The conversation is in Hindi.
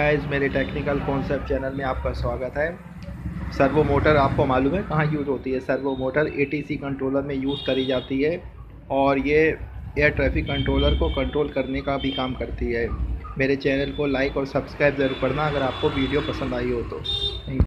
गाइस, मेरे टेक्निकल कॉन्सेप्ट चैनल में आपका स्वागत है। सर्वो मोटर आपको मालूम है कहाँ यूज़ होती है? सर्वो मोटर एटीसी कंट्रोलर में यूज़ करी जाती है और ये एयर ट्रैफिक कंट्रोलर को कंट्रोल करने का भी काम करती है। मेरे चैनल को लाइक और सब्सक्राइब ज़रूर करना अगर आपको वीडियो पसंद आई हो तो। Thank you.